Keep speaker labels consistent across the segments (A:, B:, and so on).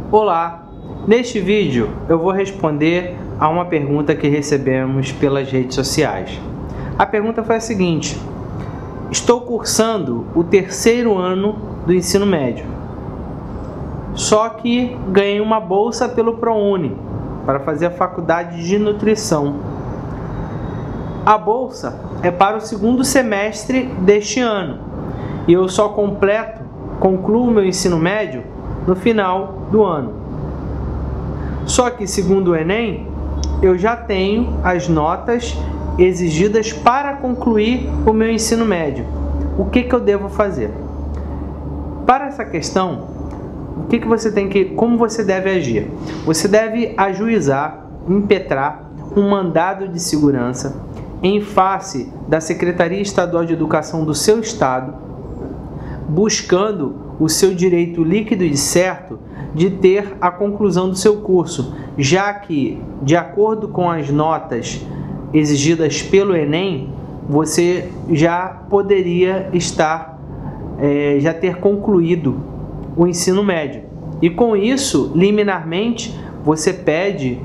A: Olá! Neste vídeo eu vou responder a uma pergunta que recebemos pelas redes sociais. A pergunta foi a seguinte: estou cursando o terceiro ano do ensino médio, só que ganhei uma bolsa pelo ProUni para fazer a faculdade de nutrição. A bolsa é para o segundo semestre deste ano e eu só concluo meu ensino médio no final do ano. Só que, segundo o Enem, eu já tenho as notas exigidas para concluir o meu ensino médio. O que eu devo fazer? Para essa questão, como você deve agir? Você deve ajuizar, impetrar um mandado de segurança em face da Secretaria Estadual de Educação do seu estado, buscando o seu direito líquido e certo de ter a conclusão do seu curso, já que, de acordo com as notas exigidas pelo Enem, você já poderia já ter concluído o ensino médio. E com isso, liminarmente, você pede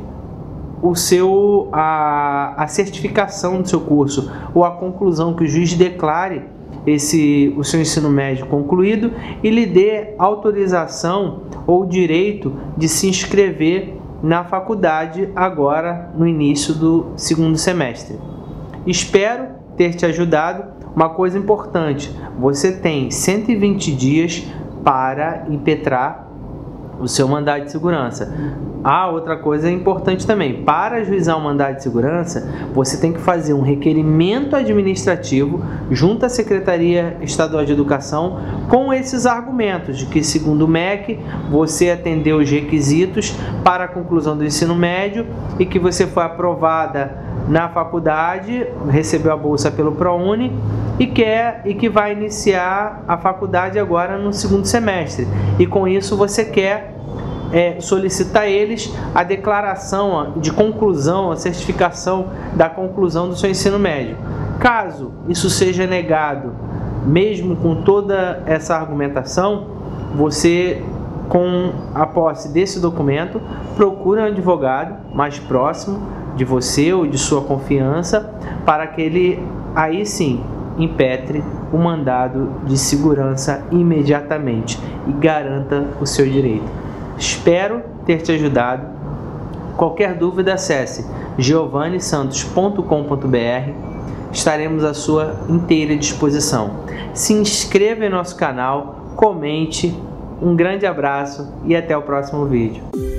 A: a certificação do seu curso, ou a conclusão, que o juiz declare o seu ensino médio concluído e lhe dê autorização ou direito de se inscrever na faculdade agora no início do segundo semestre. Espero ter te ajudado. Uma coisa importante: você tem 120 dias para impetrar o seu mandado de segurança. Outra coisa importante também: para ajuizar um mandado de segurança, você tem que fazer um requerimento administrativo junto à Secretaria Estadual de Educação com esses argumentos de que, segundo o MEC, você atendeu os requisitos para a conclusão do ensino médio e que você foi aprovada na faculdade, recebeu a bolsa pelo ProUni e que vai iniciar a faculdade agora no segundo semestre. E com isso você quer solicitar a eles a declaração de conclusão, a certificação da conclusão do seu ensino médio. Caso isso seja negado, mesmo com toda essa argumentação, você, com a posse desse documento, procure um advogado mais próximo de você ou de sua confiança, para que ele, aí sim, impetre o mandado de segurança imediatamente e garanta o seu direito. Espero ter te ajudado. Qualquer dúvida, acesse giovannisantos.com.br. Estaremos à sua inteira disposição. Se inscreva em nosso canal, comente. Um grande abraço e até o próximo vídeo.